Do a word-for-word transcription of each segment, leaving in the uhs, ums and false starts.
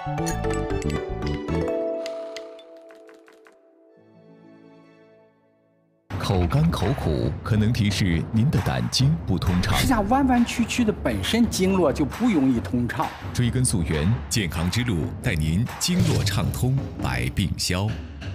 口干口苦可能提示您的胆经不通畅。 实际上，弯弯曲曲的本身经络就不容易通畅。 追根溯源，健康之路带您经络畅通，百病消。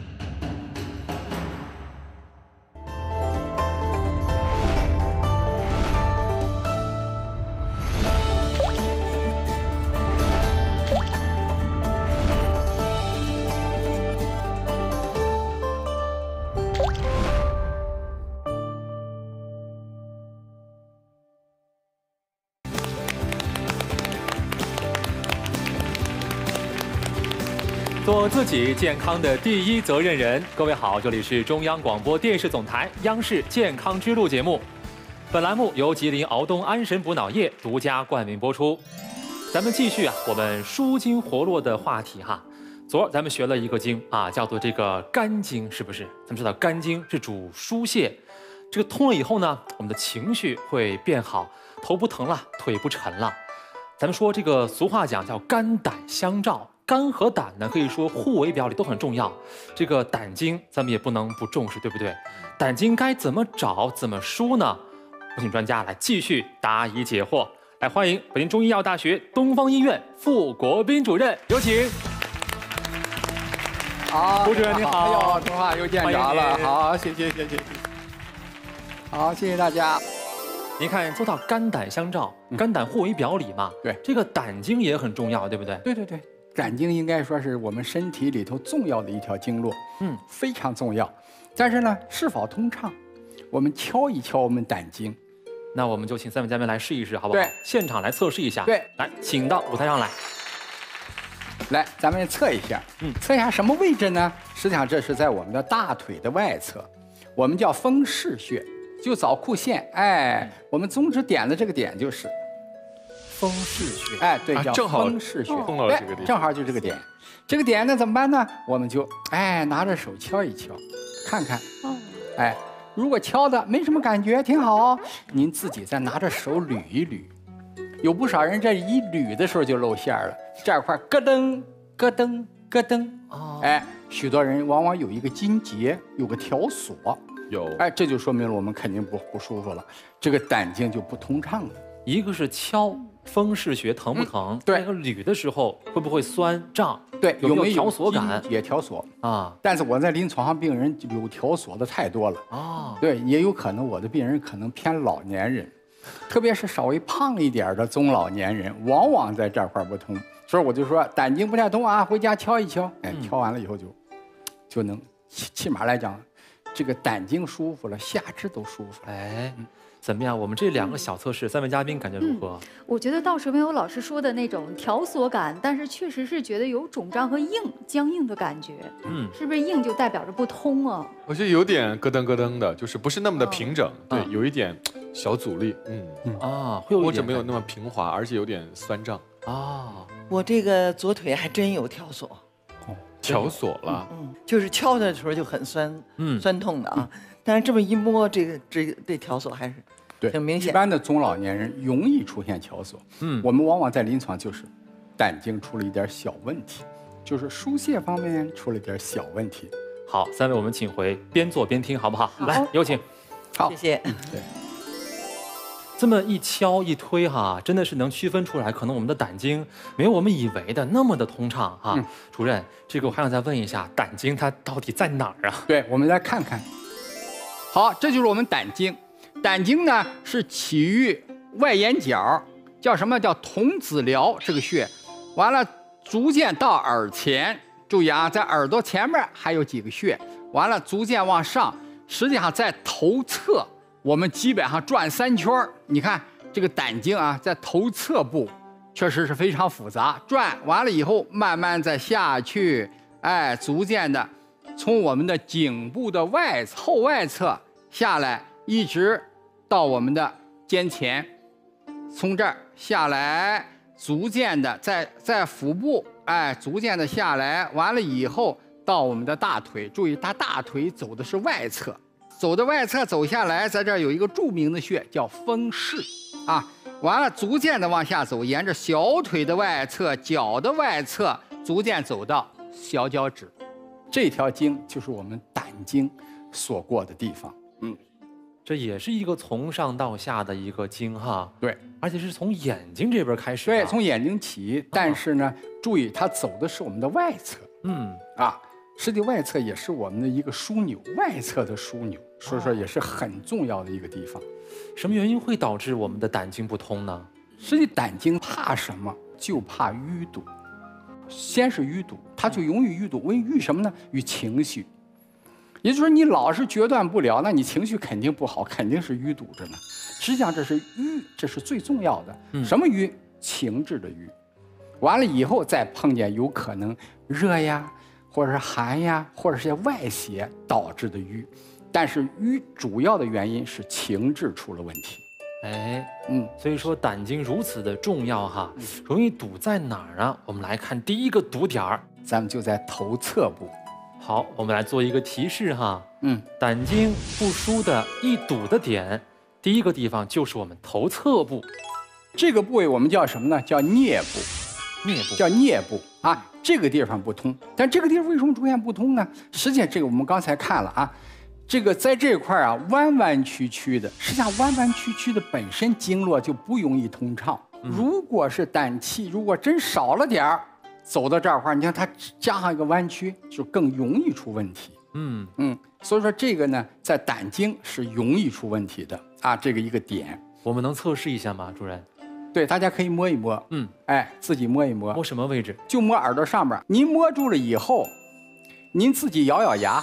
做自己健康的第一责任人。各位好，这里是中央广播电视总台央视健康之路节目。本栏目由吉林敖东安神补脑液独家冠名播出。咱们继续啊，我们舒筋活络的话题哈。昨儿咱们学了一个经啊，叫做这个肝经，是不是？咱们知道肝经是主疏泄，这个通了以后呢，我们的情绪会变好，头不疼了，腿不沉了。咱们说这个俗话讲叫肝胆相照。肝和胆呢，可以说互为表里，都很重要。这个胆经咱们也不能不重视，对不对？胆经该怎么找，怎么梳呢？我请专家来继续答疑解惑。来，欢迎北京中医药大学东方医院傅国斌主任，有请。 好， 傅主任您好。 哎呦，同话又见着了。好，谢谢谢谢谢谢。好，谢谢大家。 您看，说到肝胆相照，肝胆互为表里嘛。 对， 这个胆经也很重要，对不对？ 对对对。胆经应该说是我们身体里头重要的一条经络，嗯，非常重要。但是呢，是否通畅，我们敲一敲我们胆经。 那我们就请三位嘉宾来试一试，好不好？ 对， 现场来测试一下。 对， 来，请到舞台上来。 来，咱们测一下，嗯，测一下什么位置呢？实际上这是在我们的大腿的外侧，我们叫风市穴，就找裤线。哎，我们中指点的这个点就是。 风市穴， 哎，对， 啊、 叫风市穴， 碰到了这个地方， 正好就这个点。这个点呢怎么办呢？我们就哎拿着手敲一敲，看看，哦，哎，如果敲的没什么感觉，挺好，您自己再拿着手捋一捋。有不少人这一捋的时候就露馅了，这块咯噔咯噔咯噔，哦，哎，许多人往往有一个筋结，有个条索， 有， 哎，这就说明了我们肯定不不舒服了，这个胆经就不通畅了。 一个是敲风市穴疼不疼？嗯、对，那个捋的时候会不会酸胀？ 对， 有没有条索感？ 也条索啊。 但是我在临床上病人有条索的太多了啊。对，也有可能我的病人可能偏老年人，特别是稍微胖一点的中老年人，往往在这块不通。所以我就说胆经不太通啊，回家敲一敲，哎，敲完了以后就就能起起码来讲，这个胆经舒服了，下肢都舒服了。 哎。嗯，怎么样？我们这两个小测试，三位嘉宾感觉如何？ 嗯、我觉得倒是没有老师说的那种条索感，但是确实是觉得有肿胀和硬、僵硬的感觉。嗯，是不是硬就代表着不通啊？ 我觉得有点咯噔咯噔的，就是不是那么的平整，哦、对，有一点小阻力。嗯嗯啊，会有或者没有那么平滑，而且有点酸胀。 啊， 我这个左腿还真有条索。 哦，条索了。 嗯，就是敲的时候就很酸，嗯，酸痛的啊。嗯，但是这么一摸，这个这个这条索还是对挺明显。 一般的中老年人容易出现条索，嗯，我们往往在临床就是胆经出了一点小问题，就是疏泄方面出了一点小问题。 好，三位我们请回，边做边听，好不好？好，来，有请。 好， 谢谢。 对， 这么一敲一推哈，真的是能区分出来，可能我们的胆经没有我们以为的那么的通畅哈。嗯、主任，这个我还想再问一下，胆经它到底在哪儿啊？ 对，我们来看看。好，这就是我们胆经。胆经呢是起于外眼角，叫什么叫童子髎这个穴，完了逐渐到耳前。注意啊，在耳朵前面还有几个穴，完了逐渐往上。实际上在头侧，我们基本上转三圈。你看这个胆经啊，在头侧部确实是非常复杂。转完了以后，慢慢再下去，哎，逐渐的。从我们的颈部的外后外侧下来，一直到我们的肩前，从这儿下来，逐渐的在在腹部，哎，逐渐的下来，完了以后到我们的大腿。注意，它大腿走的是外侧，走的外侧走下来，在这儿有一个著名的穴叫风市啊。完了，逐渐的往下走，沿着小腿的外侧、脚的外侧。 逐渐走到小脚趾，这条经就是我们胆经所过的地方。嗯， 这也是一个从上到下的一个经哈。 对， 而且是从眼睛这边开始。 对，从眼睛起，但是呢，注意它走的是我们的外侧。 嗯啊，实际外侧也是我们的一个枢纽，外侧的枢纽，所以说也是很重要的一个地方。 什么原因会导致我们的胆经不通呢？ 实际胆经怕什么？就怕淤堵。先是淤堵，它就容易淤堵。为淤什么呢？淤情绪。也就是说，你老是决断不了，那你情绪肯定不好，肯定是淤堵着呢。实际上这是淤，这是最重要的。嗯、什么淤？情志的淤。完了以后再碰见有可能热呀，或者是寒呀，或者是些外邪导致的瘀，但是瘀主要的原因是情志出了问题。 哎， 嗯， 所以说胆经如此的重要哈，容易堵在哪儿呢？我们来看第一个堵点儿， 咱们就在头侧部。 好，我们来做一个提示哈， 嗯， 胆经不舒的易堵的点，第一个地方就是我们头侧部， 这个部位我们叫什么呢？叫颞部。 颞部叫颞部啊，这个地方不通，但这个地方为什么出现不通呢？实际上这个我们刚才看了啊，这个在这块啊弯弯曲曲的，实际上弯弯曲曲的本身经络就不容易通畅。嗯、如果是胆气如果真少了点儿，走到这儿的话，你看它加上一个弯曲，就更容易出问题。 嗯嗯，所以说这个呢，在胆经是容易出问题的啊，这个一个点。 我们能测试一下吗，主任？ 对，大家可以摸一摸， 嗯， 哎，自己摸一摸， 摸什么位置？ 就摸耳朵上面。您摸住了以后，您自己咬咬牙，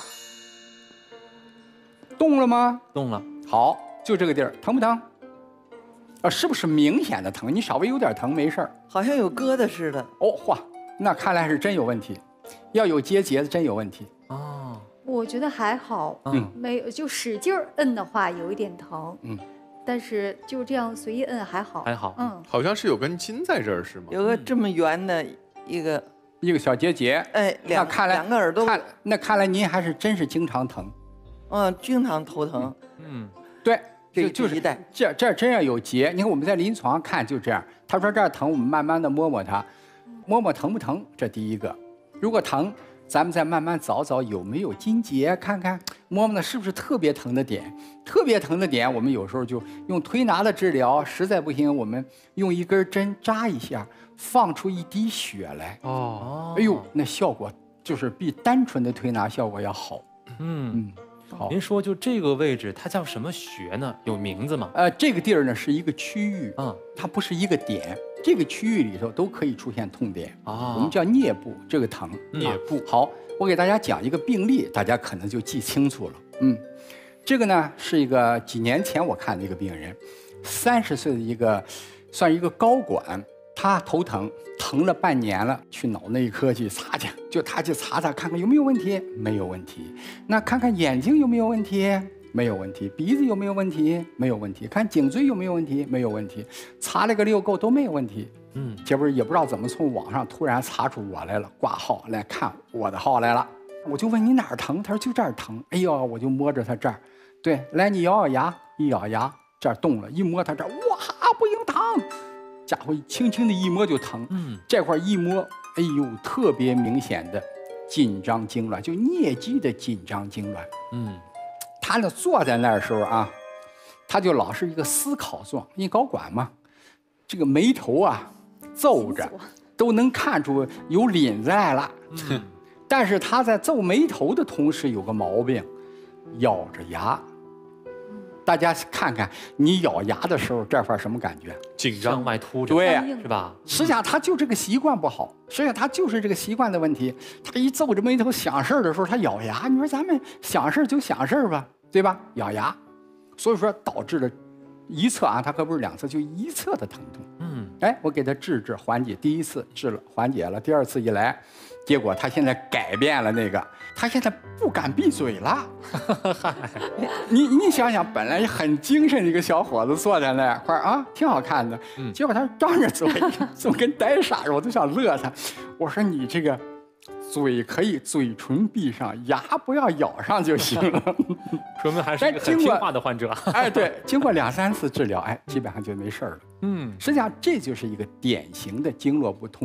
动了吗？ 动了。 好，就这个地儿，疼不疼？啊，是不是明显的疼？你稍微有点疼没事儿， 好像有疙瘩似的。 哦，嚯，那看来是真有问题，要有结节的真有问题。 哦， 我觉得还好， 嗯， 没有，就使劲儿摁的话有一点疼， 嗯。 但是就这样随意摁还好， 还好， 嗯， 好像是有根筋在这儿，是吗？ 有个这么圆的一个一个小结节， 哎，两那看来两个耳朵， 看那看来您还是真是经常疼， 嗯，经常头疼， 嗯， 对， 这就就是一带这这真要有结，你看我们在临床上看就这样，他说这儿疼，我们慢慢的摸摸它，摸摸疼不疼，这第一个，如果疼。咱们再慢慢找找有没有筋结，看看摸摸呢是不是特别疼的点。特别疼的点，我们有时候就用推拿的治疗，实在不行，我们用一根针扎一下，放出一滴血来。 哦， 哎呦，那效果就是比单纯的推拿效果要好。 嗯嗯，好。 您说就这个位置，它叫什么穴呢？有名字吗？ 呃，这个地儿呢是一个区域， 啊、嗯， 它不是一个点。这个区域里头都可以出现痛点啊， 我们叫颞部，这个疼。 颞部、 啊、好，我给大家讲一个病例，大家可能就记清楚了。嗯，这个呢是一个几年前我看的一个病人，三十岁的一个，算一个高管，他头疼，疼了半年了，去脑内科去查去，就他去查查看看有没有问题，没有问题。那看看眼睛有没有问题？没有问题，鼻子有没有问题？没有问题，看颈椎有没有问题？没有问题，查了个六够都没有问题。嗯，结果也不知道怎么从网上突然查出我来了，挂号来看我的号来了。我就问你哪儿疼？他说就这儿疼。哎呦，我就摸着他这儿，对，来你咬咬牙，一咬牙这儿动了，一摸他这儿，哇，不应疼，家伙轻轻的一摸就疼。嗯，这块一摸，哎呦，特别明显的紧张痉挛，就颞肌的紧张痉挛。嗯。他呢坐在那儿的时候啊，他就老是一个思考状，因为高管嘛，这个眉头啊皱着，都能看出有凛在了。嗯、但是他在皱眉头的同时有个毛病，咬着牙。大家看看，你咬牙的时候这块什么感觉？ 紧张外凸着， 对， 是吧？ 实际上他就这个习惯不好，实际上他就是这个习惯的问题。他一皱着眉头想事儿的时候，他咬牙。你说咱们想事儿就想事儿吧。对吧？咬牙，所以说导致了一侧啊，它可不是两侧，就一侧的疼痛。嗯，哎，我给他治治缓解，第一次治了缓解了，第二次一来，结果他现在改变了那个，他现在不敢闭嘴了。你你想想，本来很精神的一个小伙子坐在那块儿啊，挺好看的，嗯、结果他张着嘴，就跟呆傻似的，我都想乐他。我说你这个。嘴可以，嘴唇闭上，牙不要咬上就行了。 说明还是一个很听话的患者。 哎，对，经过两三次治疗，哎，基本上就没事了。嗯，实际上这就是一个典型的经络不通，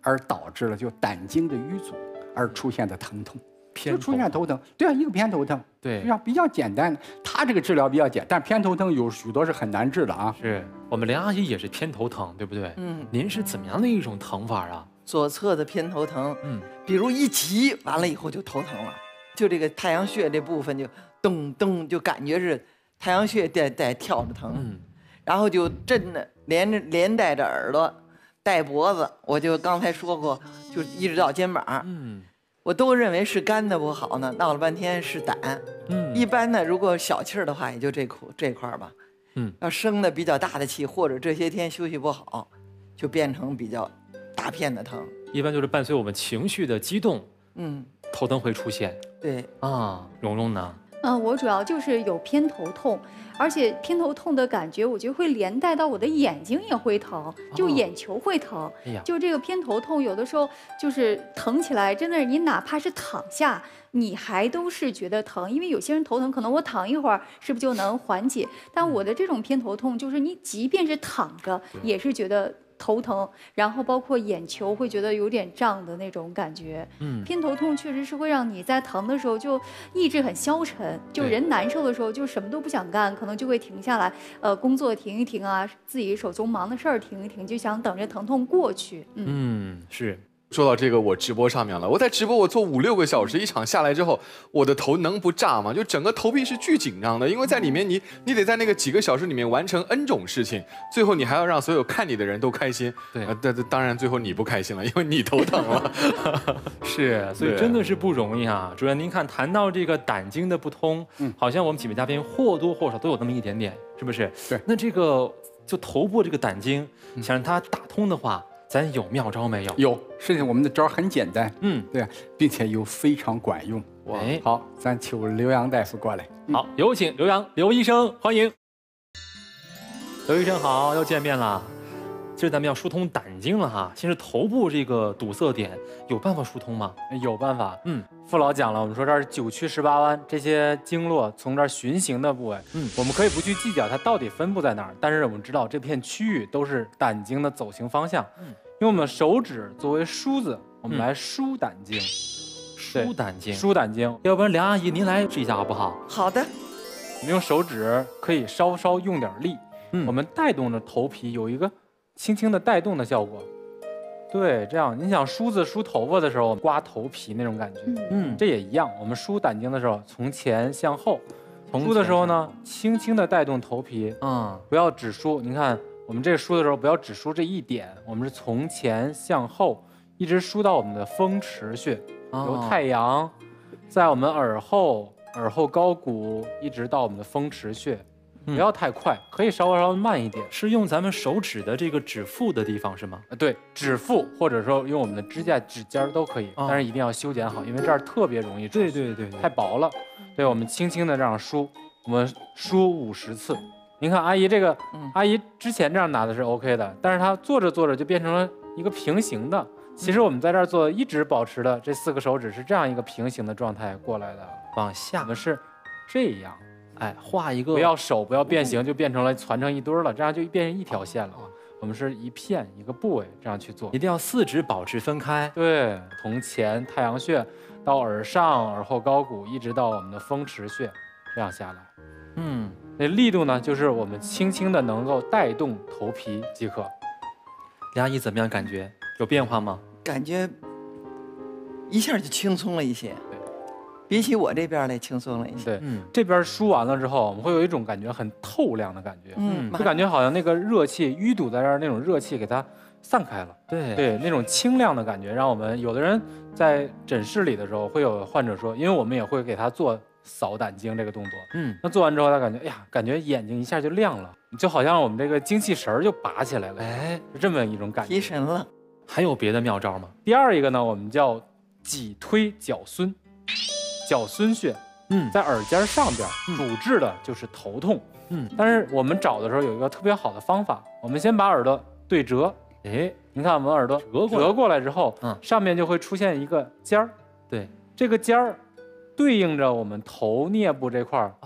而导致了就胆经的淤阻而出现的疼痛。 偏就出现头疼，对啊，一个偏头疼， 对， 比较比较简单的。它这个治疗比较简单，但偏头疼有许多是很难治的啊。 是我们梁阿姨也是偏头疼，对不对？ 嗯， 您是怎么样的一种疼法啊？ 左侧的偏头疼， 嗯， 比如一急完了以后就头疼了，就这个太阳穴这部分就咚咚，就感觉是太阳穴在在跳着疼， 嗯， 然后就震的连着连带着耳朵、带脖子，我就刚才说过，就一直到肩膀， 嗯。 我都认为是肝的不好呢，闹了半天是胆。 嗯， 一般呢，如果小气儿的话，也就这苦这块儿吧。 嗯， 要生的比较大的气，或者这些天休息不好，就变成比较大片的疼。 一般就是伴随我们情绪的激动， 嗯， 头疼会出现。 对啊，蓉蓉呢？ 嗯，我主要就是有偏头痛，而且偏头痛的感觉，我觉得会连带到我的眼睛也会疼，就眼球会疼。 哎呀， 就这个偏头痛，有的时候就是疼起来，真的是你哪怕是躺下，你还都是觉得疼，因为有些人头疼，可能我躺一会儿是不是就能缓解？但我的这种偏头痛，就是你即便是躺着，也是觉得头疼，然后包括眼球会觉得有点胀的那种感觉。 嗯， 偏头痛确实是会让你在疼的时候就意志很消沉，就人难受的时候就什么都不想干，可能就会停下来，呃，工作停一停啊，自己手中忙的事儿停一停，就想等着疼痛过去。嗯， 嗯，是。 说到这个，我直播上面了。我在直播，我做五六个小时，一场下来之后，我的头能不炸吗？就整个头皮是巨紧张的，因为在里面你你得在那个几个小时里面完成 N 种事情，最后你还要让所有看你的人都开心。 对， 呃，但当然最后你不开心了，因为你头疼了。 是，所以真的是不容易啊。主任，您看谈到这个胆经的不通， 嗯， 好像我们几位嘉宾或多或少都有那么一点点，是不是？ 对。 那这个就头部这个胆经，想让它打通的话。咱有妙招没有？ 有，甚至我们的招很简单， 嗯， 对，并且又非常管用。 哇， 好，咱请刘洋大夫过来。 好，有请刘洋刘医生，欢迎。刘医生好，又见面了。今儿咱们要疏通胆经了哈，先是头部这个堵塞点，有办法疏通吗？ 有办法。 嗯， 父老讲了，我们说这儿九曲十八弯，这些经络从这儿循行的部位， 嗯， 我们可以不去计较它到底分布在哪儿，但是我们知道这片区域都是胆经的走行方向。嗯，用我们手指作为梳子，我们来梳胆经。 梳胆经， 梳胆经。 要不然梁阿姨您来试一下好不好？ 好的。 我们用手指可以稍稍用点力， 嗯， 我们带动着头皮有一个轻轻的带动的效果。对，这样你想梳子梳头发的时候刮头皮那种感觉， 嗯， 这也一样。我们梳胆经的时候，从前向后，梳的时候呢，轻轻的带动头皮， 嗯， 不要只梳。您看我们这个梳的时候，不要只梳这一点，我们是从前向后，一直梳到我们的风池穴， 哦， 由太阳，在我们耳后、耳后高骨，一直到我们的风池穴。不要太快，可以稍微稍微慢一点。 是用咱们手指的这个指腹的地方是吗？ 呃，对，指腹或者说用我们的指甲指尖都可以， 哦， 但是一定要修剪好，因为这儿特别容易出。 对对对， 太薄了。对，我们轻轻的这样梳，我们梳五十次。您看阿姨这个， 嗯， 阿姨之前这样拿的是 OK 的，但是她做着做着就变成了一个平行的。其实我们在这儿做，一直保持的这四个手指是这样一个平行的状态过来的， 往下我们是这样。 哎，画一个， 不要手不要变形，就变成了攒成一堆了，这样就变成一条线了。我们是一片一个部位这样去做， 一定要四指保持分开。 对，从前太阳穴到耳上、耳后高骨，一直到我们的风池穴，这样下来。 嗯， 那力度呢，就是我们轻轻的能够带动头皮即可。 梁阿姨怎么样？感觉有变化吗？ 感觉一下就轻松了一些。比起我这边来轻松了一些。 对，嗯，这边梳完了之后，我们会有一种感觉很透亮的感觉， 嗯， 就感觉好像那个热气淤堵在这儿那种热气给它散开了。 对对，那种清亮的感觉，让我们有的人在诊室里的时候，会有患者说，因为我们也会给他做扫胆经这个动作， 嗯， 那做完之后，他感觉，哎呀，感觉眼睛一下就亮了，就好像我们这个精气神儿就拔起来了，哎，是这么一种感觉， 提神了。 还有别的妙招吗？ 第二一个呢，我们叫脊推角孙。角孙穴，嗯，在耳尖上边，主治的就是头痛，嗯，但是我们找的时候有一个特别好的方法，我们先把耳朵对折，哎，您看我们耳朵折过折过来之后，嗯，上面就会出现一个尖儿， 对， 这个尖儿对应着我们头颞部这块儿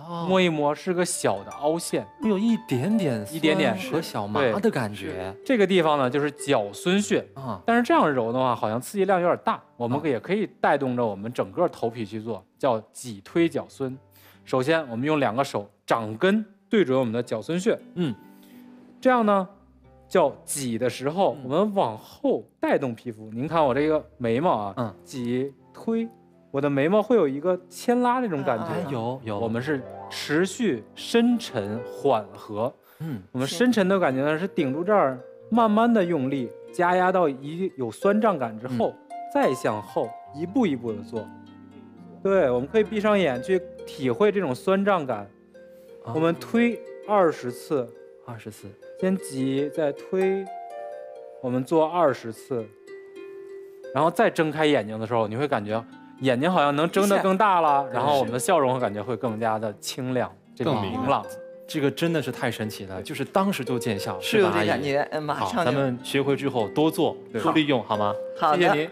摸一摸是个小的凹陷， 会有一点点一点点和小麻的感觉。 这个地方呢就是角孙穴啊，但是这样揉的话，好像刺激量有点大，我们也可以带动着我们整个头皮去做，叫挤推角孙。首先，我们用两个手掌根对准我们的角孙穴，嗯，这样呢。叫挤的时候，我们往后带动皮肤。您看我这个眉毛啊，嗯，挤推，我的眉毛会有一个牵拉那种感觉。 哎，有有。 我们是持续深沉缓和。嗯，我们深沉的感觉呢是顶住这儿，慢慢的用力加压到一有酸胀感之后，嗯、再向后一步一步的做。对，我们可以闭上眼去体会这种酸胀感。啊、我们推二十次， 二十次。 先挤，再推，我们做二十次，然后再睁开眼睛的时候，你会感觉眼睛好像能睁得更大了，然后我们的笑容感觉会更加的清亮， 更明朗。这个真的是太神奇了，就是当时就见效， 是有这感觉，嗯，马上。 好，咱们学会之后多做，多利用，好吗？ 好的， 谢谢您。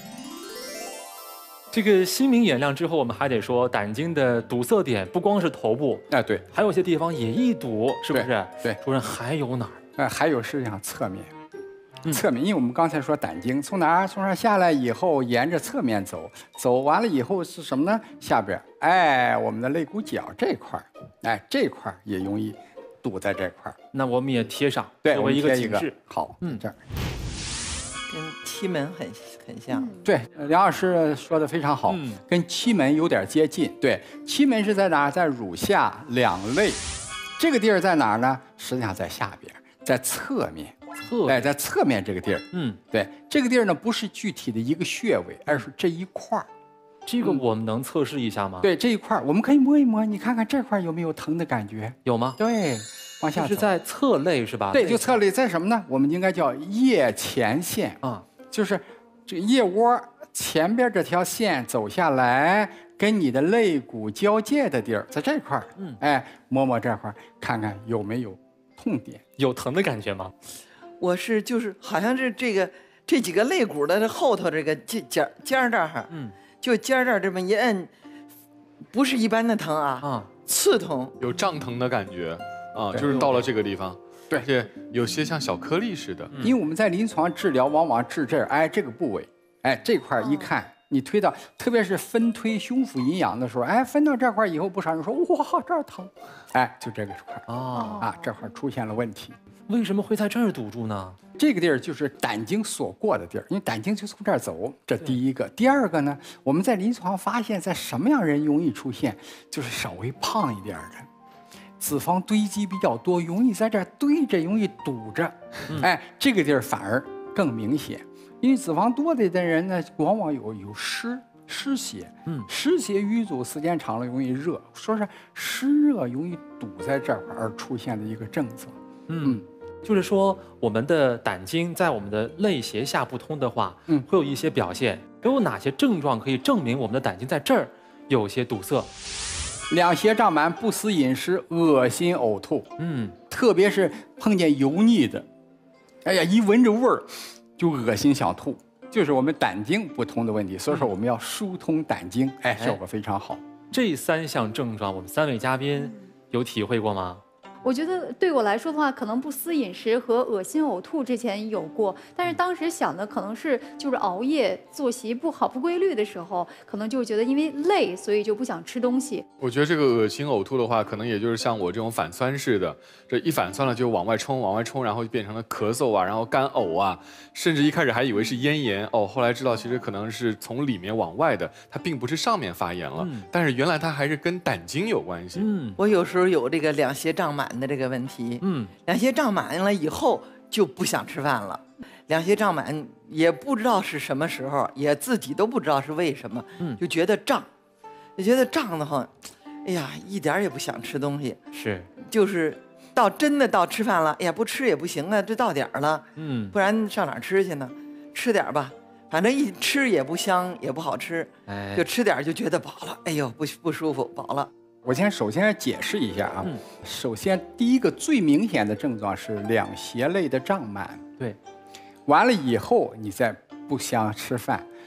这个心明眼亮之后，我们还得说胆经的堵塞点不光是头部， 哎，对， 还有些地方也易堵，是不是？ 对，对主任还有哪儿？ 呃，还有实际上侧面，嗯、侧面，因为我们刚才说胆经从哪儿从哪儿下来以后，沿着侧面走，走完了以后是什么呢？下边，哎，我们的肋骨角这块儿，哎，这块儿也容易堵在这块儿。 那我们也贴上， 对， 作为一个警示。 好，嗯，这儿。 跟期门很很像，嗯、 对，梁老师说的非常好，嗯、跟期门有点接近。对，期门是在哪儿？在乳下两肋，这个地儿在哪儿呢？实际上在下边，在侧面。 侧哎，在侧面这个地儿，嗯，对，这个地儿呢不是具体的一个穴位，而是这一块儿。 这个我们能测试一下吗？ 嗯、对，这一块儿我们可以摸一摸，你看看这块有没有疼的感觉？ 有吗？ 对。往下是在侧肋是吧？ 对，就侧肋在什么呢？我们应该叫腋前线啊，就是这个腋窝前边这条线走下来，跟你的肋骨交界的地儿，在这块儿，嗯，哎，摸摸这块儿，看看有没有痛点， 有疼的感觉吗？ 我是就是好像是这个这几个肋骨的后头这个尖尖尖这儿，嗯，就尖这儿这么一摁，不是一般的疼啊，啊，刺痛， 有胀疼的感觉。啊，就是到了这个地方， 对， 而且有些像小颗粒似的。 因为我们在临床治疗，往往治这儿，哎，这个部位，哎，这块一看，哦、你推到，特别是分推胸腹阴阳的时候，哎，分到这块以后，不少人说，哇，这儿疼，哎，就这个块，哦，啊，这块出现了问题。 为什么会在这儿堵住呢？ 这个地儿就是胆经所过的地儿，因为胆经就从这儿走，这第一个。第二个呢，我们在临床发现，在什么样人容易出现，就是稍微胖一点的。脂肪堆积比较多，容易在这儿堆着，容易堵着，嗯、哎，这个地儿反而更明显。因为脂肪多的的人呢，往往有有湿湿邪，嗯，湿邪瘀阻时间长了容易热，说是湿热容易堵在这儿而出现的一个症状。 嗯，就是说我们的胆经在我们的肋胁下不通的话，嗯，会有一些表现。有哪些症状可以证明我们的胆经在这儿有些堵塞？ 两胁胀满、不思饮食、恶心呕吐，嗯，特别是碰见油腻的，哎呀，一闻着味儿就恶心想吐，就是我们胆经不通的问题。所以说我们要疏通胆经，哎，效果非常好。 这三项症状，我们三位嘉宾有体会过吗？ 我觉得对我来说的话，可能不思饮食和恶心呕吐之前有过，但是当时想的可能是就是熬夜、作息不好、不规律的时候，可能就觉得因为累，所以就不想吃东西。 我觉得这个恶心呕吐的话，可能也就是像我这种反酸似的，这一反酸了就往外冲，往外冲，然后就变成了咳嗽啊，然后干呕啊，甚至一开始还以为是咽炎，哦，后来知道其实可能是从里面往外的，它并不是上面发炎了，嗯、但是原来它还是跟胆经有关系。 嗯，我有时候有这个两胁胀满的这个问题，嗯，两胁胀满了以后就不想吃饭了，两胁胀满也不知道是什么时候，也自己都不知道是为什么，嗯，就觉得胀，就觉得胀得慌，哎呀，一点也不想吃东西， 是， 就是到真的到吃饭了，哎呀，不吃也不行啊，这到点儿了，嗯，不然上哪儿吃去呢？吃点吧，反正一吃也不香，也不好吃，哎，就吃点就觉得饱了，哎呦，不不舒服，饱了。 我先首先解释一下啊，嗯、首先第一个最明显的症状是两胁肋的胀满， 对， 完了以后你再不想吃饭，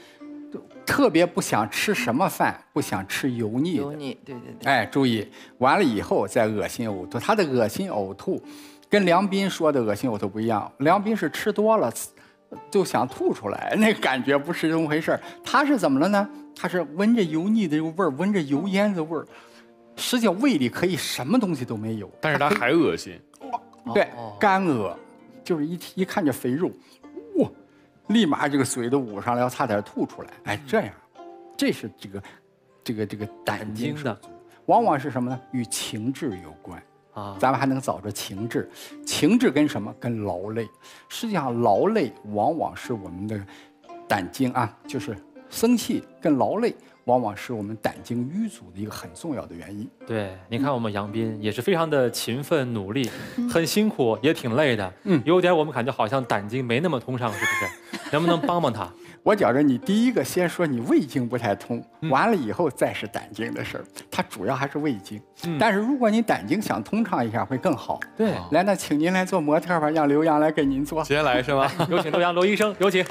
特别不想吃什么饭，不想吃油腻的。 油腻，对对对。 哎，注意，完了以后再恶心呕吐。他的恶心呕吐，跟梁斌说的恶心呕吐不一样。梁斌是吃多了就想吐出来，那个感觉不是这么回事儿。他是怎么了呢？他是闻着油腻的这个味儿，闻着油烟的味儿，实际上胃里可以什么东西都没有， 但是他还恶心。 对，干呕，就是一一看这肥肉，哇，立马这个嘴都捂上了，要差点吐出来。哎，这样，这是这个这个这个胆经的，往往是什么呢？与情志有关。啊，咱们还能找着情志，情志跟什么？跟劳累。实际上，劳累往往是我们的胆经啊，就是生气跟劳累，往往是我们胆经淤阻的一个很重要的原因。 对，你看我们杨斌也是非常的勤奋努力，很辛苦，也挺累的。嗯，有点我们感觉好像胆经没那么通畅，是不是？能不能帮帮他？ 我觉着你第一个先说你胃经不太通，嗯、完了以后再是胆经的事儿。它主要还是胃经，嗯、但是如果你胆经想通畅一下会更好。 对， 来，那请您来做模特吧，让刘洋来给您做。 先来是吗？ 有请刘洋，刘医生，有请。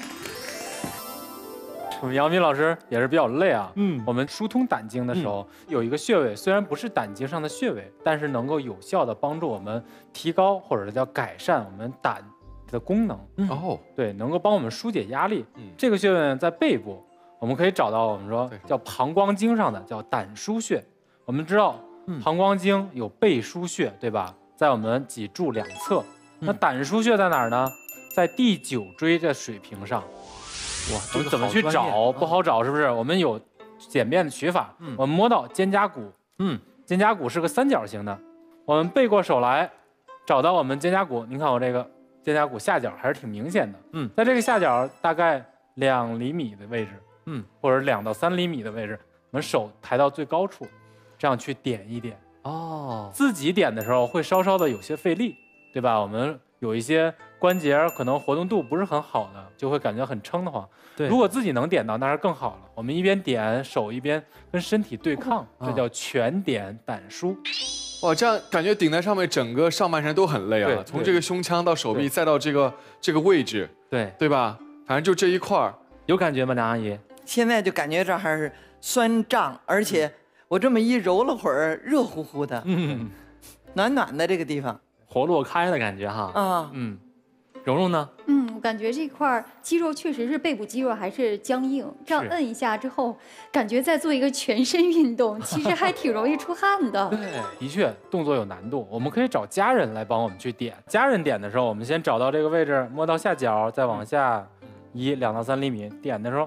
我们杨斌老师也是比较累啊。嗯，我们疏通胆经的时候，嗯、有一个穴位，虽然不是胆经上的穴位，但是能够有效的帮助我们提高或者是叫改善我们胆的功能。 哦， 对，能够帮我们疏解压力。嗯，这个穴位在背部，我们可以找到我们说叫膀胱经上的叫胆腧穴。我们知道膀胱经有背腧穴，对吧？在我们脊柱两侧。那胆腧穴在哪儿呢？在第九椎的水平上。哇，这个怎么去找？不好找，是不是？我们有简便的取法。嗯，我们摸到肩胛骨。嗯，肩胛骨是个三角形的。我们背过手来，找到我们肩胛骨。您看我这个。肩胛骨下角还是挺明显的，嗯，在这个下角大概两厘米的位置，嗯，或者两到三厘米的位置，我们手抬到最高处，这样去点一点。哦，自己点的时候会稍稍的有些费力，对吧？我们有一些关节可能活动度不是很好的，就会感觉很撑得慌。对，如果自己能点到，那是更好了。我们一边点手一边跟身体对抗，这叫全点胆腧。 哇，这样感觉顶在上面，整个上半身都很累啊！从这个胸腔到手臂，再到这个这个位置， 对对吧？反正就这一块儿， 有感觉吗，梁阿姨？ 现在就感觉这还是酸胀，而且我这么一揉了会儿，热乎乎的，嗯，暖暖的这个地方， 活络开的感觉哈。啊，嗯，蓉蓉呢？ 嗯，我感觉这块肌肉确实是背部肌肉还是僵硬，这样摁一下之后，感觉在做一个全身运动，其实还挺容易出汗的。 对，的确动作有难度，我们可以找家人来帮我们去点。家人点的时候，我们先找到这个位置，摸到下角，再往下移两到三厘米。点的时候，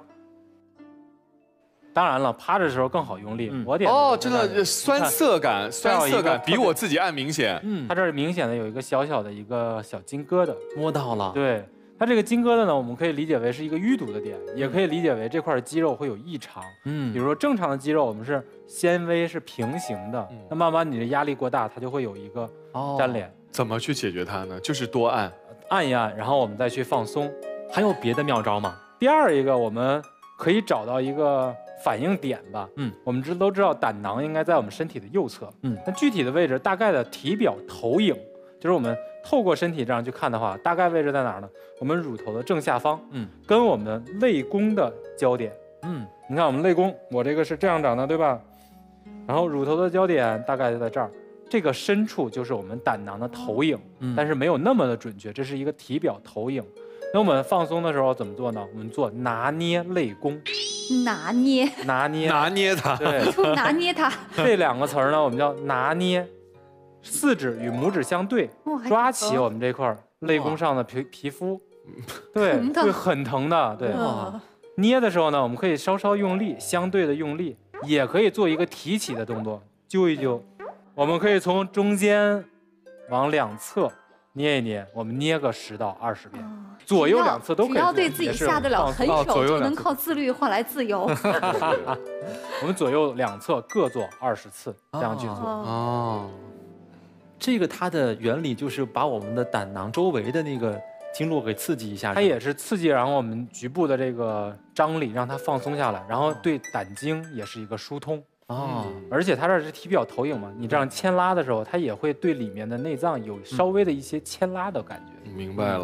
当然了，趴着的时候更好用力。嗯、我点哦，真的酸涩感，酸涩感比我自己按明显。 嗯，它这儿明显的有一个小小的一个小筋疙瘩， 摸到了。 对。它这个筋疙瘩呢，我们可以理解为是一个淤堵的点，也可以理解为这块肌肉会有异常。嗯，比如说正常的肌肉，我们是纤维是平行的，嗯、那慢慢你的压力过大，它就会有一个粘连。哦、 怎么去解决它呢？就是多按， 按一按，然后我们再去放松。还有别的妙招吗？第二一个，我们可以找到一个反应点吧。嗯，我们知都知道胆囊应该在我们身体的右侧。嗯，那具体的位置大概的体表投影，就是我们透过身体这样去看的话，大概位置在哪儿呢？我们乳头的正下方，嗯，跟我们肋弓的交点，嗯，你看我们肋弓，我这个是这样长的，对吧？然后乳头的交点大概就在这儿，这个深处就是我们胆囊的投影，嗯，但是没有那么的准确，这是一个体表投影。那我们放松的时候怎么做呢？我们做拿捏肋弓， 拿捏， 拿捏， 拿捏它， 对， 拿捏它。 这两个词儿呢，我们叫拿捏，四指与拇指相对，抓起我们这块肋弓上的皮皮肤。对，会很疼的。对，捏的时候呢，我们可以稍稍用力，相对的用力，也可以做一个提起的动作，揪一揪。我们可以从中间往两侧捏一捏，我们捏个十到二十遍，左右两侧都可以。 只要对自己下得了狠手，就能靠自律换来自由。 我们左右两侧各做二十次，这样去做。 哦，这个它的原理就是把我们的胆囊周围的那个经络给刺激一下， 它也是刺激，然后我们局部的这个张力让它放松下来，然后对胆经也是一个疏通啊。而且它这是体表投影嘛，你这样牵拉的时候，它也会对里面的内脏有稍微的一些牵拉的感觉。 明白了。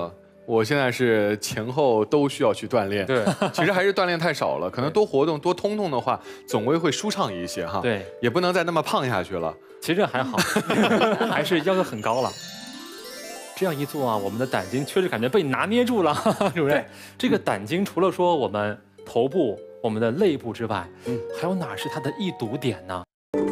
我现在是前后都需要去锻炼。 对， 其实还是锻炼太少了，可能多活动多通通的话，总归会舒畅一些哈。 对， 也不能再那么胖下去了。 其实还好，还是要求很高了。这样一做啊，我们的胆经确实感觉被拿捏住了，主任。这个胆经除了说我们头部、我们的肋部之外，嗯，还有哪是它的易堵点呢？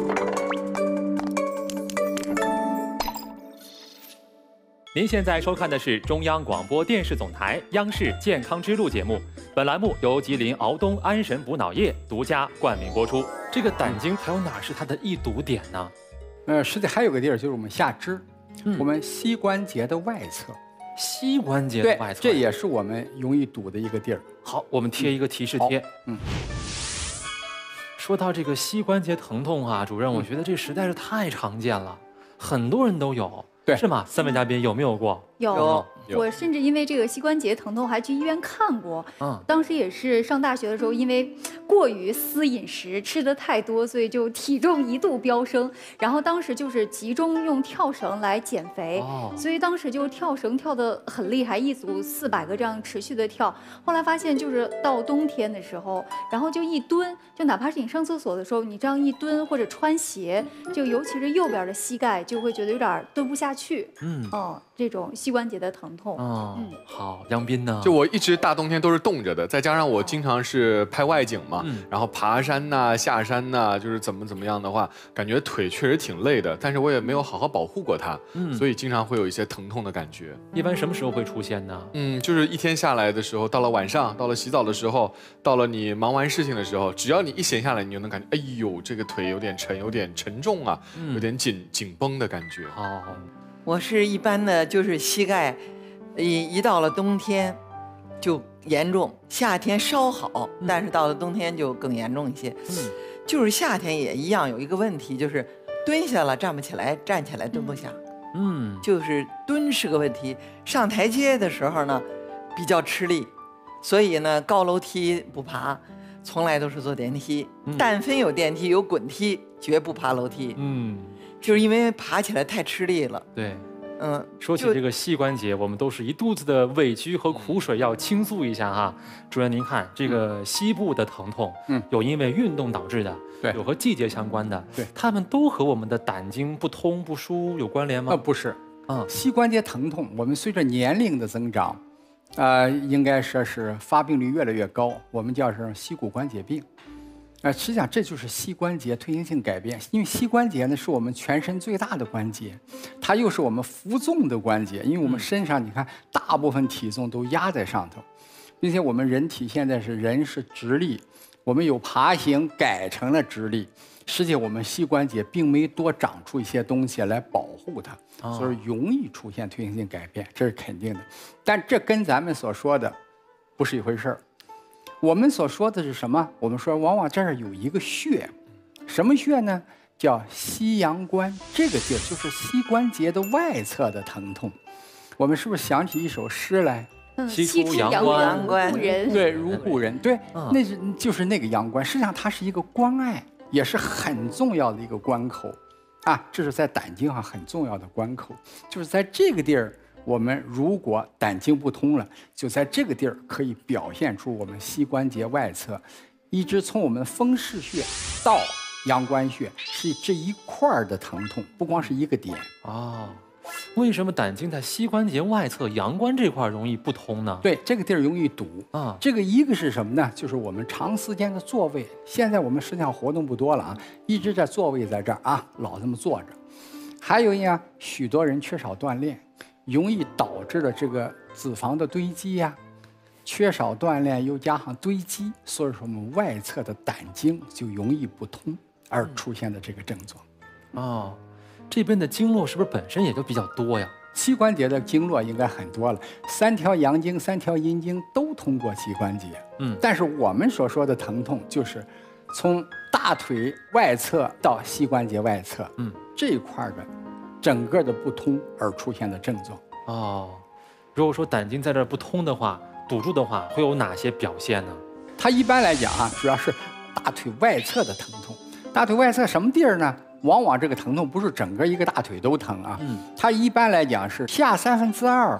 您现在收看的是中央广播电视总台央视健康之路节目，本栏目由吉林敖东安神补脑液独家冠名播出。这个胆经还有哪是它的易堵点呢？ 呃，实际还有个地儿就是我们下肢，嗯、我们膝关节的外侧。 膝关节的外侧， 这也是我们容易堵的一个地儿。 好，我们贴一个提示贴。 嗯。 说到这个膝关节疼痛啊，主任，我觉得这实在是太常见了，很多人都有。 对， 是吗？三位嘉宾有没有过？ 有，我甚至因为这个膝关节疼痛还去医院看过。嗯，当时也是上大学的时候，因为过于私饮食，吃的太多，所以就体重一度飙升。然后当时就是集中用跳绳来减肥，哦、所以当时就跳绳跳得很厉害，一组四百个这样持续的跳。后来发现就是到冬天的时候，然后就一蹲，就哪怕是你上厕所的时候，你这样一蹲或者穿鞋，就尤其是右边的膝盖就会觉得有点蹲不下去。嗯，哦，这种膝关节的疼痛。 哦，嗯，好，杨斌呢？ 就我一直大冬天都是冻着的，再加上我经常是拍外景嘛，嗯、然后爬山呐、下山呐，就是怎么怎么样的话，感觉腿确实挺累的，但是我也没有好好保护过它，嗯，所以经常会有一些疼痛的感觉。 一般什么时候会出现呢？ 嗯，就是一天下来的时候，到了晚上，到了洗澡的时候，到了你忙完事情的时候，只要你一闲下来，你就能感觉，哎呦，这个腿有点沉，有点沉重啊，嗯、有点紧紧绷的感觉。 哦。 我是一般的，就是膝盖，一一到了冬天，就严重；夏天稍好，但是到了冬天就更严重一些。嗯，就是夏天也一样，有一个问题就是蹲下了站不起来，站起来蹲不下。嗯，就是蹲是个问题。上台阶的时候呢，比较吃力，所以呢高楼梯不爬，从来都是坐电梯。嗯、但凡有电梯有滚梯，绝不爬楼梯。嗯。就是因为爬起来太吃力了。 对，嗯，说起这个膝关节，我们都是一肚子的委屈和苦水要倾诉一下哈。主任，您看这个膝部的疼痛，嗯，有因为运动导致的，对，有和季节相关的，对，他们都和我们的胆经不通不舒有关联吗？ 呃，不是，啊、嗯，膝关节疼痛，我们随着年龄的增长，呃，应该说是发病率越来越高，我们叫是膝骨关节病。呃，实际上这就是膝关节退行性改变，因为膝关节呢是我们全身最大的关节，它又是我们负重的关节，因为我们身上你看大部分体重都压在上头，并且我们人体现在是人是直立，我们有爬行改成了直立，实际我们膝关节并没多长出一些东西来保护它，哦、所以容易出现退行性改变，这是肯定的。但这跟咱们所说的不是一回事儿。我们所说的是什么？我们说往往这儿有一个穴，什么穴呢？叫膝阳关，这个地儿就是膝关节的外侧的疼痛。我们是不是想起一首诗来？ 嗯， 膝出阳关， 如故人。 对，如故人。对，嗯、那是就是那个阳关。实际上它是一个关隘，也是很重要的一个关口，啊，这是在胆经上很重要的关口，就是在这个地儿。我们如果胆经不通了，就在这个地儿可以表现出我们膝关节外侧，一直从我们风市穴到阳关穴是这一块儿的疼痛，不光是一个点。 哦，为什么胆经在膝关节外侧阳关这块容易不通呢？ 对，这个地儿容易堵啊。这个一个是什么呢？就是我们长时间的坐位，现在我们实际上活动不多了啊，一直在座位在这儿啊，老这么坐着。还有呢，许多人缺少锻炼。容易导致了这个脂肪的堆积呀、啊，缺少锻炼又加上堆积，所以说我们外侧的胆经就容易不通而出现的这个症状。 哦，这边的经络是不是本身也就比较多呀？ 膝关节的经络应该很多了，三条阳经、三条阴经都通过膝关节。嗯，但是我们所说的疼痛就是从大腿外侧到膝关节外侧，嗯，这一块的。整个的不通而出现的症状哦。如果说胆经在这儿不通的话，堵住的话，会有哪些表现呢？ 它一般来讲啊，主要是大腿外侧的疼痛。大腿外侧什么地儿呢？往往这个疼痛不是整个一个大腿都疼啊，嗯，它一般来讲是下三分之二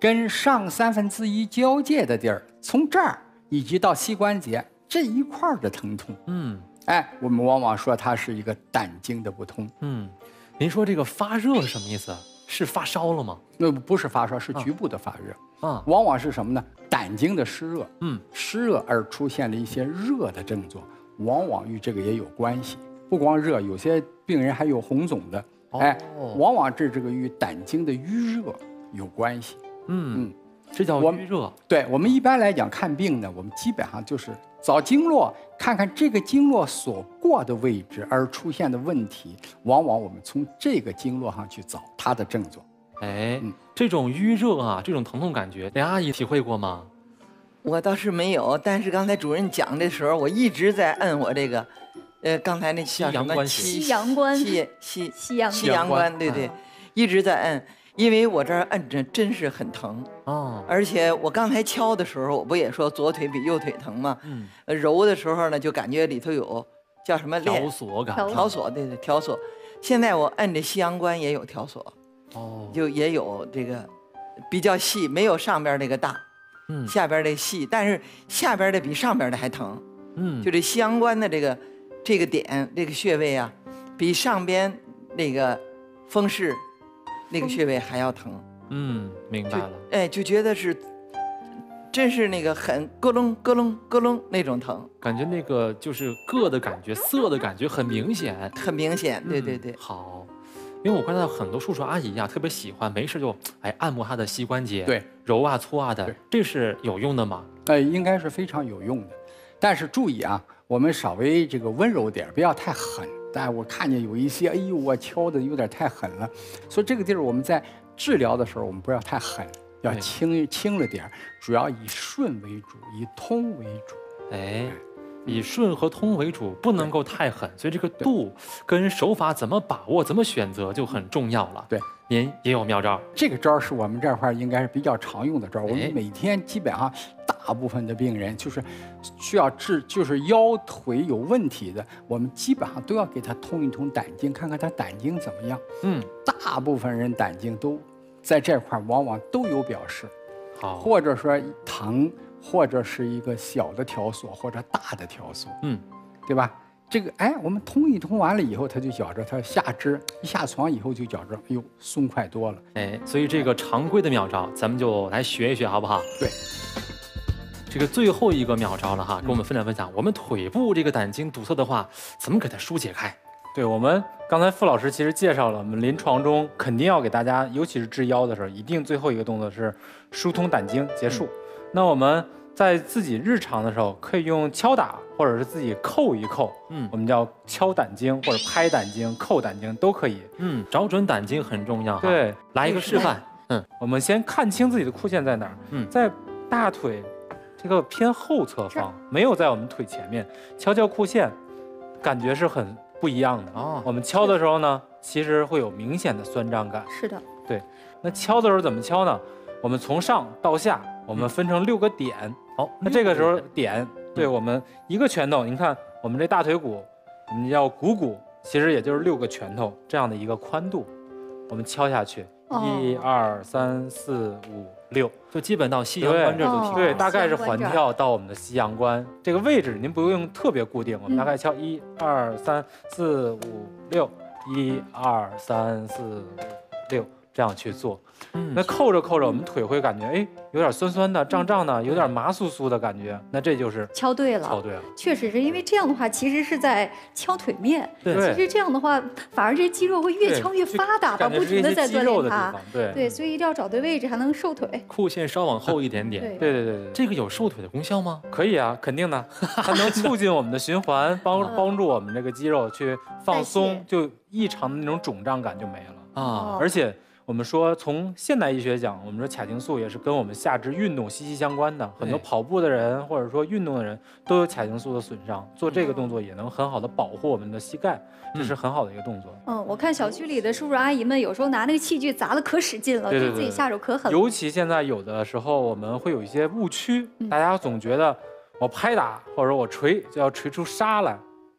跟上三分之一交界的地儿，从这儿以及到膝关节这一块儿的疼痛。 嗯， 哎，我们往往说它是一个胆经的不通。 嗯，您说这个发热是什么意思？是发烧了吗？ 那不是发烧，是局部的发热。 啊， 往往是什么呢？胆经的湿热。 嗯， 湿热而出现了一些热的症状，往往与这个也有关系。不光热，有些病人还有红肿的。哎，往往这这个与胆经的淤热有关系。 嗯嗯， 这叫淤热。 对，我们一般来讲看病呢，我们基本上就是找经络，看看这个经络所过的位置而出现的问题，往往我们从这个经络上去找它的症状。 哎，嗯、这种淤热啊，这种疼痛感觉，梁阿姨体会过吗？ 我倒是没有，但是刚才主任讲的时候，我一直在摁我这个，呃，刚才那叫什么？ 西阳关。 西西西阳西阳关，对对，一直在摁，因为我这儿摁着真是很疼哦。 而且我刚才敲的时候，我不也说左腿比右腿疼吗？ 嗯。 揉的时候呢，就感觉里头有叫什么条索感。 条索，对对，条索。现在我摁着西阳关也有条索。 哦。 就也有这个比较细，没有上边那个大。嗯，下边的细，但是下边的比上边的还疼。 嗯， 就这西阳关的这个这个点这个穴位啊，比上边那个风市那个穴位还要疼。 嗯，明白了。 哎，就觉得是真是那个很咯楞咯楞咯楞那种疼， 感觉那个就是硌的感觉、涩的感觉很明显， 很明显。对对对， 嗯、好。因为我观察到很多叔叔阿姨呀、啊，特别喜欢没事就哎按摩他的膝关节， 对， 揉啊搓啊的，这是有用的吗？ 呃，应该是非常有用的，但是注意啊，我们稍微这个温柔点，不要太狠。但我看见有一些，哎呦，我敲的有点太狠了，所以这个地儿我们在治疗的时候，我们不要太狠，要轻轻了点，主要以顺为主，以通为主。 哎。以顺和通为主，不能够太狠，所以这个度跟手法怎么把握、怎么选择就很重要了。 对， 您也有妙招。 这个招是我们这块应该是比较常用的招。我们每天基本上大部分的病人就是需要治，就是腰腿有问题的，我们基本上都要给他通一通胆经，看看他胆经怎么样。 嗯， 大部分人胆经都在这块往往都有表示， 好， 或者说疼。或者是一个小的条索，或者大的条索， 嗯， 对吧？这个哎，我们通一通完了以后，他就觉着他下肢一下床以后就觉着，哎呦，松快多了。 哎，所以这个常规的妙招，咱们就来学一学，好不好？ 对。 这个最后一个妙招了哈，跟我们分享分享，我们腿部这个胆经堵塞的话，怎么给它疏解开？ 对，我们刚才傅老师其实介绍了，我们临床中肯定要给大家，尤其是治腰的时候，一定最后一个动作是疏通胆经结束。嗯，那我们在自己日常的时候，可以用敲打，或者是自己扣一扣，嗯，我们叫敲胆经或者拍胆经、扣胆经都可以。 嗯，找准胆经很重要哈。 对， 来一个示范。嗯， 我们先看清自己的裤线在哪儿。嗯，在大腿这个偏后侧方，没有在我们腿前面，敲敲裤线，感觉是很不一样的。哦，我们敲的时候呢，其实会有明显的酸胀感。 是的。 对，那敲的时候怎么敲呢？我们从上到下，我们分成六个点。好，那这个时候点，对我们一个拳头，您看我们这大腿骨，我们叫股骨，其实也就是六个拳头这样的一个宽度，我们敲下去，一二三四五六， 就基本到西阳关这儿就停。 对，大概是环跳到我们的西阳关这个位置，您不用特别固定，我们大概敲一二三四五六，一二三四五六，这样去做。嗯，那扣着扣着，我们腿会感觉哎，有点酸酸的、胀胀的，有点麻酥酥的感觉。那这就是敲对了， 敲对了。 确实是因为这样的话，其实是在敲腿面。 对， 其实这样的话，反而这肌肉会越敲越发达吧，不停的在锻炼它。 对对，所以一定要找对位置，还能瘦腿。 裤线稍往后一点点。 对对对对， 这个有瘦腿的功效吗？ 可以啊，肯定的，它能促进我们的循环，帮帮助我们这个肌肉去放松，就异常的那种肿胀感就没了啊，而且。我们说，从现代医学讲，我们说髂胫束也是跟我们下肢运动息息相关的。很多跑步的人或者说运动的人都有髂胫束的损伤，做这个动作也能很好的保护我们的膝盖，这是很好的一个动作。 嗯，我看小区里的叔叔阿姨们有时候拿那个器具砸的可使劲了， 对对对， 自己下手可狠了。 尤其现在有的时候我们会有一些误区，嗯、大家总觉得我拍打或者我捶就要捶出痧来，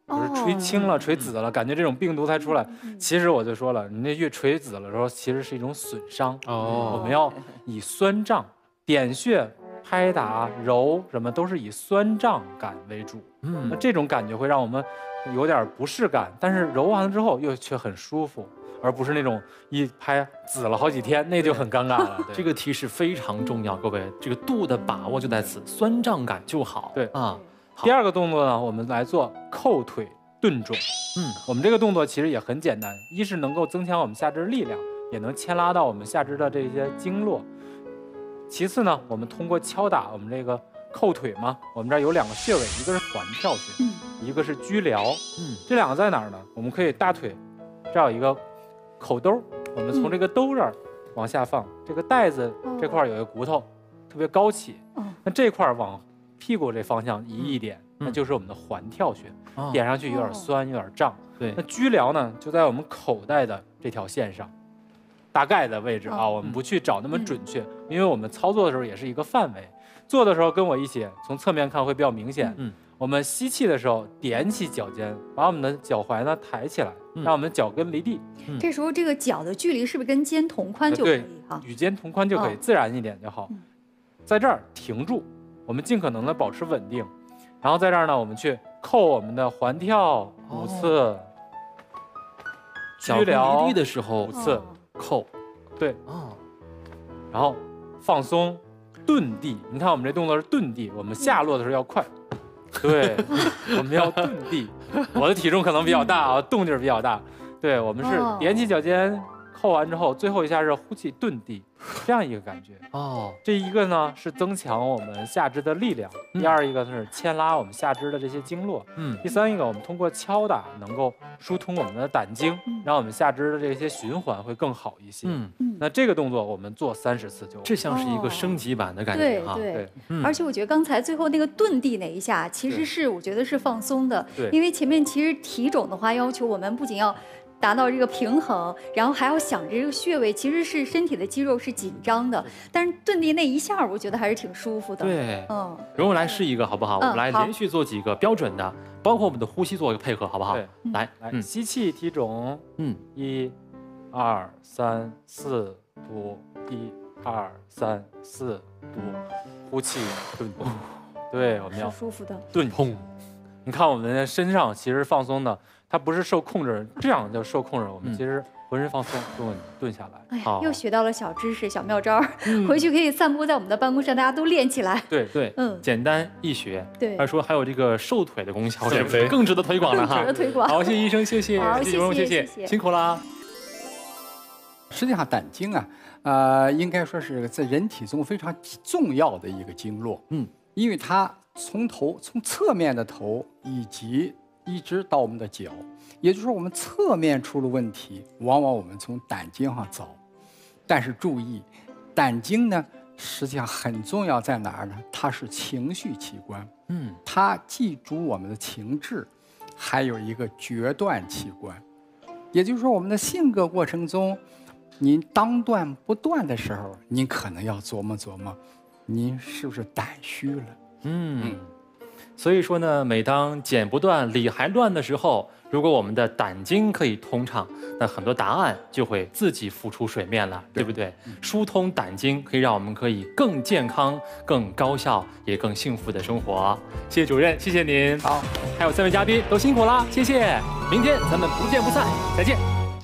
就是垂青了、垂紫了，感觉这种病毒才出来。其实我就说了，你那越垂紫了的时候，其实是一种损伤。哦，我们要以酸胀、点穴、拍打、揉什么都是以酸胀感为主。嗯，那这种感觉会让我们有点不适感，但是揉完了之后又却很舒服。而不是那种一拍紫了好几天，那就很尴尬了。 这个提示非常重要，各位，这个度的把握就在此，酸胀感就好。 对啊。第二个动作呢，我们来做扣腿顿肿。嗯，我们这个动作其实也很简单，一是能够增强我们下肢的力量，也能牵拉到我们下肢的这些经络。其次呢，我们通过敲打我们这个扣腿嘛，我们这儿有两个穴位，一个是环跳穴，嗯，一个是居髎。嗯，这两个在哪儿呢？我们可以大腿这儿有一个口兜，我们从这个兜这儿往下放，这个带子这块有一个骨头，特别高起，那这块往屁股这方向移一点，那就是我们的环跳穴，点上去有点酸，有点胀。对，那居髎呢，就在我们口袋的这条线上，大概的位置啊，我们不去找那么准确，因为我们操作的时候也是一个范围，做的时候跟我一起从侧面看会比较明显。嗯。我们吸气的时候，踮起脚尖，把我们的脚踝呢抬起来，让我们脚跟离地。 嗯、这时候，这个脚的距离是不是跟肩同宽就可以哈？ 与肩同宽就可以，哦、自然一点就好。在这儿停住，我们尽可能的保持稳定。然后在这儿呢，我们去扣我们的环跳五次， 哦、脚跟离地的时候五次、哦、 扣， 对啊。然后放松，遁地。你看我们这动作是遁地，我们下落的时候要快。对，我们要遁地。我的体重可能比较大啊，动静比较大。对，我们是踮起脚尖，扣完之后，最后一下是呼气遁地，这样一个感觉。哦，这一个呢是增强我们下肢的力量，嗯、第二一个是牵拉我们下肢的这些经络。嗯，第三一个我们通过敲打能够疏通我们的胆经，嗯、让我们下肢的这些循环会更好一些。嗯，那这个动作我们做三十次就， 这像是一个升级版的感觉哈。 对对，嗯、而且我觉得刚才最后那个遁地那一下，其实是我觉得是放松的，对，因为前面其实体肿的话，要求我们不仅要达到这个平衡，然后还要想着这个穴位，其实是身体的肌肉是紧张的，但是遁地那一下，我觉得还是挺舒服的。 对，嗯，容我来试一个好不好？嗯、我们来连续做几个标准的，包括我们的呼吸做一个配合，好不好？ 对， 来来，嗯、吸气提踵，嗯，一、二、三、四，嘟，一、二、三、四，嘟，呼气遁，对，我们要舒服的遁砰。你看我们的身上其实放松的。它不是受控制，这样叫受控制。我们其实浑身放松，顿顿下来。 哎呀，又学到了小知识、小妙招，嗯、回去可以散播在我们的办公室，大家都练起来。 对对，嗯，简单易学。 对， 还说还有这个瘦腿的功效，减肥更值得推广了哈。 值得推广。 好，谢谢医生，谢谢， 好，谢谢， 谢谢，辛苦啦。 实际上，胆经啊，呃，应该说是在人体中非常重要的一个经络。嗯，因为它从头从侧面的头以及一直到我们的脚，也就是说我们侧面出了问题，往往我们从胆经上找。但是注意，胆经呢实际上很重要在哪儿呢？它是情绪器官，嗯，它记住我们的情志，还有一个决断器官。也就是说，我们的性格过程中，您当断不断的时候，您可能要琢磨琢磨，您是不是胆虚了？嗯。嗯， 所以说呢，每当剪不断理还乱的时候，如果我们的胆经可以通畅，那很多答案就会自己浮出水面了， 对, 对不对？嗯、疏通胆经可以让我们可以更健康、更高效，也更幸福的生活。谢谢主任，谢谢您。 好， 还有三位嘉宾都辛苦啦，谢谢。明天咱们不见不散，再见。